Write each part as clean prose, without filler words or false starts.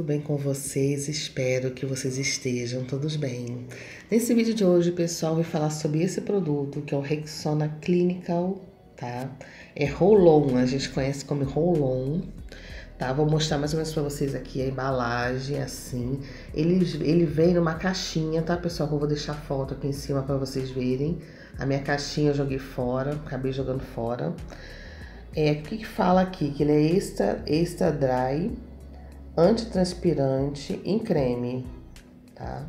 bem com vocês? Espero que vocês estejam todos bem. Nesse vídeo de hoje, pessoal, eu vou falar sobre esse produto que é o Rexona Clinical, tá? É Roll-On, a gente conhece como Roll-On, tá? Vou mostrar mais ou menos pra vocês aqui a embalagem, assim. Ele vem numa caixinha, tá, pessoal? Eu vou deixar a foto aqui em cima pra vocês verem. A minha caixinha eu joguei fora, acabei jogando fora. O que fala aqui? Que ele é extra dry, antitranspirante em creme, tá?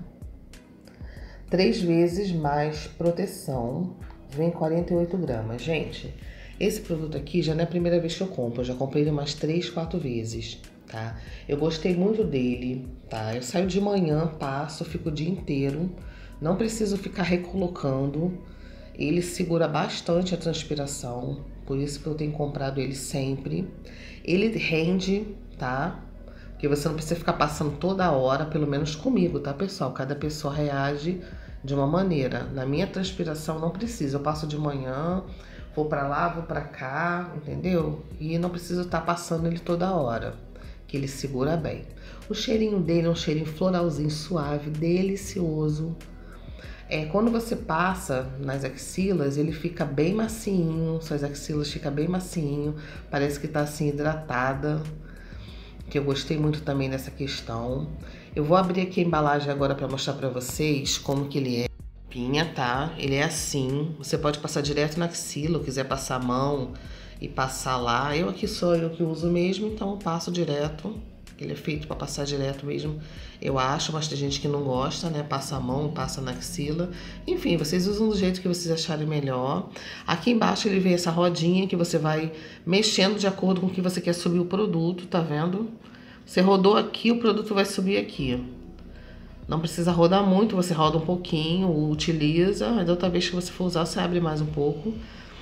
3 vezes mais proteção, vem 48 gramas. Gente, esse produto aqui já não é a primeira vez que eu compro, eu já comprei ele umas 3, 4 vezes, tá? Eu gostei muito dele, tá? Eu saio de manhã, passo, fico o dia inteiro, não preciso ficar recolocando. Ele segura bastante a transpiração, por isso que eu tenho comprado ele sempre. Ele rende, tá? Porque você não precisa ficar passando toda hora, pelo menos comigo, tá, pessoal? Cada pessoa reage de uma maneira. Na minha transpiração não precisa, eu passo de manhã, vou pra lá, vou pra cá, entendeu? E não preciso estar passando ele toda hora, que ele segura bem. O cheirinho dele é um cheirinho floralzinho, suave, delicioso. Quando você passa nas axilas, ele fica bem macinho, suas axilas ficam bem macinho, parece que tá assim hidratada, que eu gostei muito também dessa questão. Eu vou abrir aqui a embalagem agora para mostrar para vocês como que ele é. Pinha, tá? Ele é assim, você pode passar direto na axila, ou quiser passar a mão e passar lá. Eu aqui sou eu que uso mesmo, então eu passo direto. Ele é feito para passar direto mesmo, eu acho, mas tem gente que não gosta, né? Passa a mão, passa na axila. Enfim, vocês usam do jeito que vocês acharem melhor. Aqui embaixo ele vem essa rodinha que você vai mexendo de acordo com o que você quer subir o produto, tá vendo? Você rodou aqui, o produto vai subir aqui. Não precisa rodar muito, você roda um pouquinho, utiliza, mas da outra vez que você for usar, você abre mais um pouco.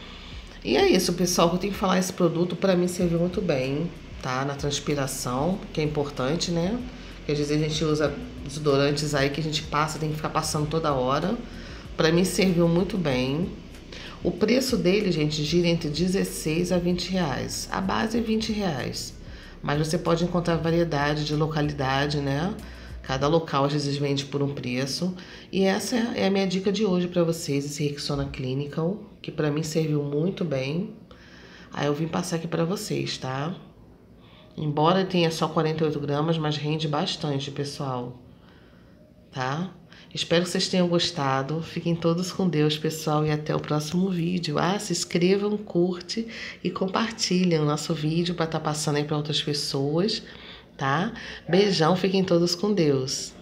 E é isso, pessoal, que eu tenho que falar, esse produto pra mim serviu muito bem, tá? Na transpiração, que é importante, né? Porque às vezes a gente usa desodorantes aí que a gente passa, tem que ficar passando toda hora. Pra mim serviu muito bem. O preço dele, gente, gira entre 16 a 20 reais. A base é 20 reais. Mas você pode encontrar variedade de localidade, né? Cada local às vezes vende por um preço. E essa é a minha dica de hoje pra vocês, esse Rexona Clinical, que pra mim serviu muito bem. Aí eu vim passar aqui pra vocês, tá? Embora tenha só 48 gramas, mas rende bastante, pessoal. Tá? Espero que vocês tenham gostado. Fiquem todos com Deus, pessoal, e até o próximo vídeo. Se inscrevam, curte e compartilhem o nosso vídeo para estar passando aí para outras pessoas, tá? Beijão, fiquem todos com Deus.